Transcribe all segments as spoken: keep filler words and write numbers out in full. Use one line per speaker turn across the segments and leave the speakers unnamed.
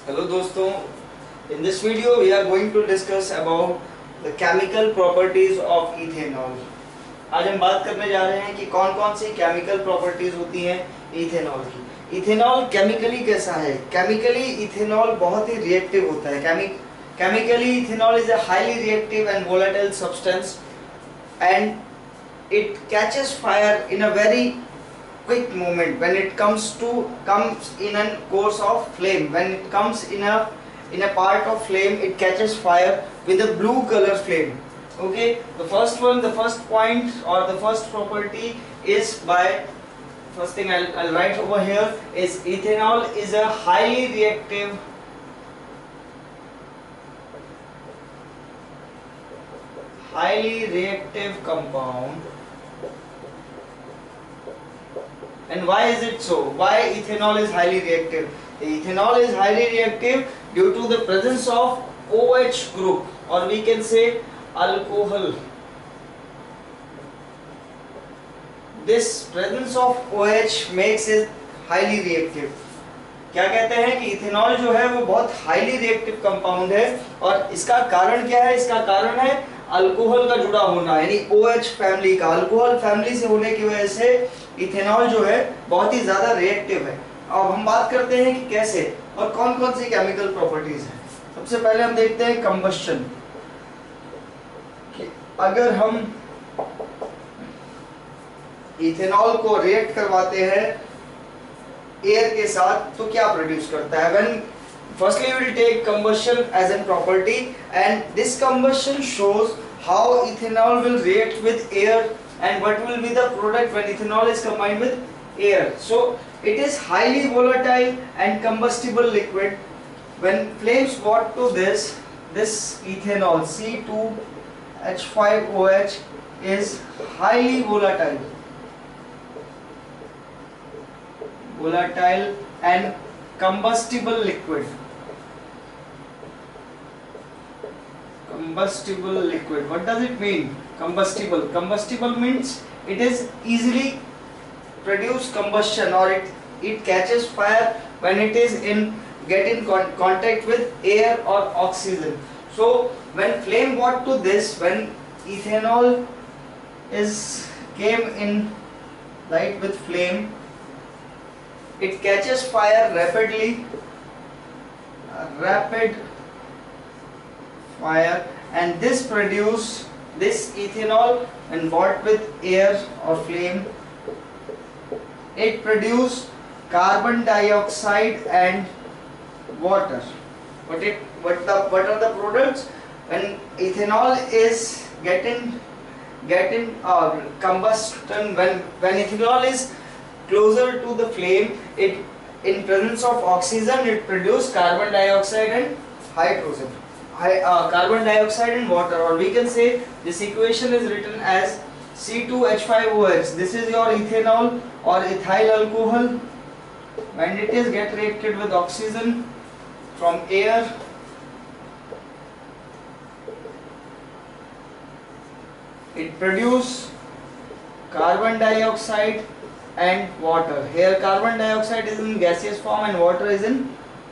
Hello दोस्तों, in this video we are going to discuss about the chemical properties of ethanol। आज हम बात करने जा रहे हैं कि कौन कौन सी केमिकल प्रॉपर्टीज होती हैं इथेनॉल की। इथेनॉल केमिकली कैसा है? केमिकली इथेनॉल बहुत ही रिएक्टिव होता है। Chemic chemically ethanol is a highly reactive and volatile substance and it catches fire in a very quick moment when it comes to comes in a course of flame. When it comes in a in a part of flame, it catches fire with a blue color flame. Okay, the first one, the first point or the first property is by first thing I'll, I'll write over here is ethanol is a highly reactive highly reactive compound. And why is it so? Why ethanol is highly reactive? The ethanol is highly reactive due to the presence of OH group, or we can say alcohol. This presence of OH makes it highly reactive. क्या कहते हैं कि ethanol जो है वो बहुत highly reactive compound है, और इसका कारण क्या है? इसका कारण है अल्कोहल का जुड़ा होना, यानी OH फैमिली का। अल्कोहल फैमिली से होने की वजह से इथेनॉल जो है बहुत ही ज्यादा रिएक्टिव है। अब हम बात करते हैं कि कैसे और कौन कौन सी केमिकल प्रॉपर्टीज हैं। सबसे पहले हम देखते हैं कंबस्शन। अगर हम इथेनॉल को रिएक्ट करवाते हैं एयर के साथ तो क्या प्रोड्यूस करता है? When firstly we will take combustion as a property, and this combustion shows how ethanol will react with air and what will be the product when ethanol is combined with air. So it is highly volatile and combustible liquid. When flames brought to this this ethanol C two H five O H is highly volatile volatile and combustible liquid. Combustible liquid, what does it mean? Combustible combustible means it is easily produce combustion, or it it catches fire when it is in get in con contact with air or oxygen. So when flame brought to this, when ethanol is came in light with flame, it catches fire rapidly, uh, rapid fire, and this produce this ethanol when brought with air or flame, it produce carbon dioxide and water. What it what the what are the products when ethanol is getting getting uh, combustion? When when ethanol is closer to the flame, it in presence of oxygen it produce carbon dioxide and hydrogen. High, uh, carbon dioxide and water, or we can say this equation is written as C two H five O H. This is your ethanol or ethyl alcohol. When it is get reacted with oxygen from air, it produce carbon dioxide and water. Here carbon dioxide is in gaseous form and water is in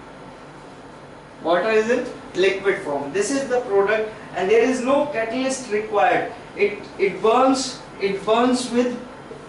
water is in liquid form. This is the product, and there is no catalyst required. It it burns it burns with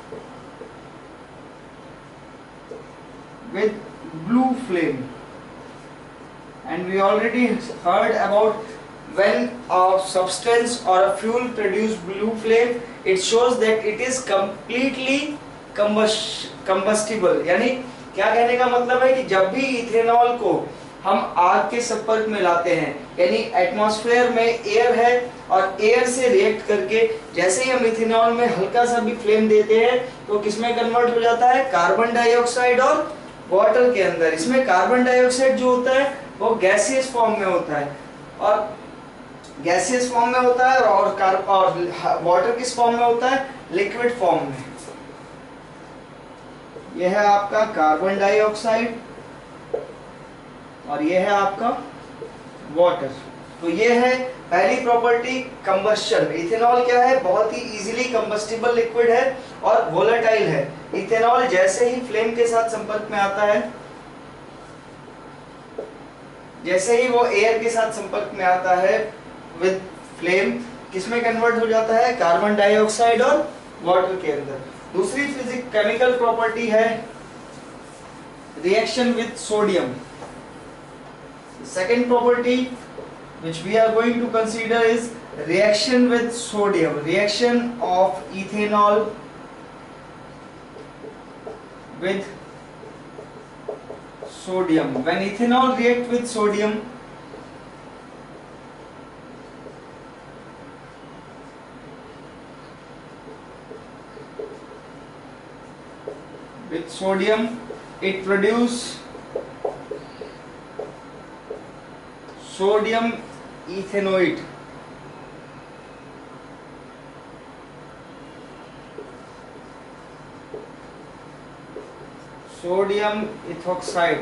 with blue flame, and we already heard about when a substance or a fuel produce blue flame, it shows that it is completely combust combustible. यानी क्या कहने का मतलब है कि जब भी ethanol को हम आग के संपर्क में लाते हैं, यानी एटमॉस्फेयर में एयर है और एयर से रिएक्ट करके जैसे ही हम इथेनॉल में हल्का सा भी फ्लेम देते हैं तो किसमें कन्वर्ट हो जाता है? कार्बन डाइऑक्साइड और वाटर के अंदर। इसमें कार्बन डाइऑक्साइड जो होता है वो गैसियस फॉर्म में होता है, और गैसियस फॉर्म में होता है, और कार्ब और वाटर किस फॉर्म में होता है? लिक्विड फॉर्म में। यह है आपका कार्बन डाइऑक्साइड और ये है आपका वाटर। तो ये है पहली प्रॉपर्टी, कंबस्शन। इथेनॉल क्या है? बहुत ही इजीली कंबस्टिबल लिक्विड है और वोलेटाइल है। इथेनॉल जैसे ही फ्लेम के साथ संपर्क में आता है जैसे ही वो एयर के साथ संपर्क में आता है विद फ्लेम, किसमें कन्वर्ट हो जाता है? कार्बन डाइऑक्साइड और वाटर के अंदर। दूसरी फिजिक केमिकल प्रॉपर्टी है reaction with sodium. Second property which we are going to consider is reaction with sodium, reaction of ethanol with sodium. When ethanol react with sodium, with sodium it produce sodium ethanoate. Sodium ethoxide.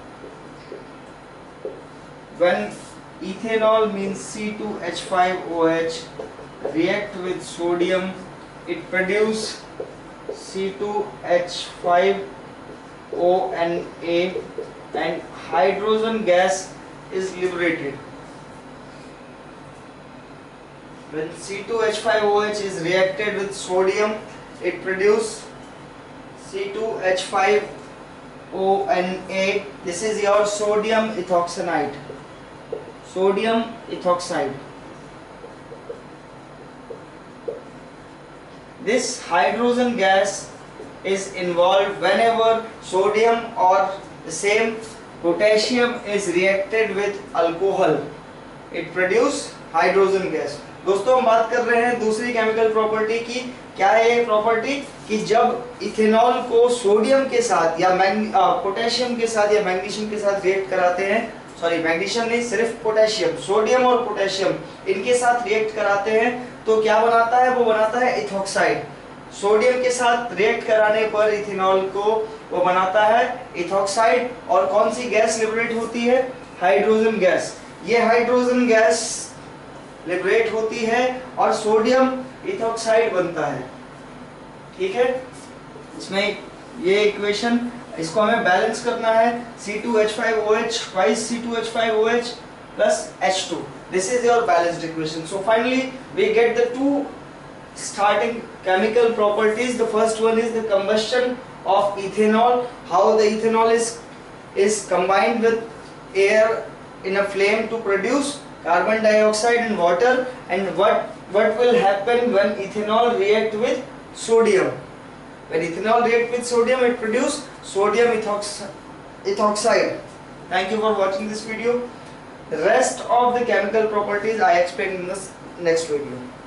When ethanol means C two H five O H react with sodium, it produce C two H five O N A and hydrogen gas is liberated. When C two H five O H is reacted with sodium, it produces C two H five O N A. This is your sodium ethoxide. Sodium ethoxide. This hydrogen gas is involved whenever sodium or the same potassium is reacted with alcohol. It produce hydrogen gas. दोस्तों हम बात कर रहे हैं दूसरी chemical property की। क्या है ये प्रॉपर्टी? कि जब इथेनॉल को सोडियम के साथ या पोटेशियम के साथ या मैग्नीशियम के साथ रिएक्ट कराते हैं, सॉरी मैग्नीशियम नहीं, सिर्फ पोटेशियम, सोडियम और पोटेशियम इनके साथ रिएक्ट कराते हैं तो क्या बनाता है? वो बनाता है इथॉक्साइड। सोडियम के साथ रिएक्ट कराने पर इथेनॉल को वो बनाता है इथॉक्साइड। और कौन सी गैस लिबरेट होती है? Hydrogen gas. ये हाइड्रोजन गैस लिबरेट होती है और सोडियम इथॉक्साइड बनता है। ठीक है, इसमें ये इक्वेशन, इसको हमें बैलेंस करना है। C two H five O H twice C two H five O H plus H two. This is your balanced equation. So finally we get the two starting chemical properties. The first one is the combustion of ethanol, how the ethanol is is combined with air in a flame to produce carbon dioxide and water, and what what will happen when ethanol react with sodium. When ethanol react with sodium, it produce sodium ethoxide. Thank you for watching this video. The rest of the chemical properties I explain in the next video.